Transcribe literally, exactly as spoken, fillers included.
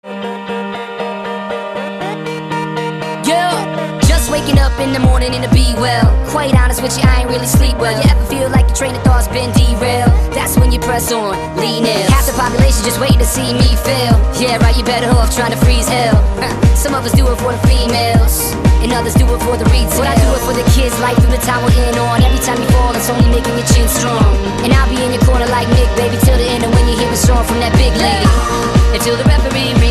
Yeah, just waking up in the morning and to be well. Quite honest with you, I ain't really sleep well. You ever feel like your train of thought's been derailed? That's when you press on, lean in. Half the population just waiting to see me fail. Yeah, right, you better off trying to freeze hell. Some of us do it for the females, and others do it for the retail. But I do it for the kids, life through the time we're in on. Every time you fall, it's only making your chin strong. And I'll be in your corner like Nick, baby, till the end. And when you hear a song from that big lady, until the referee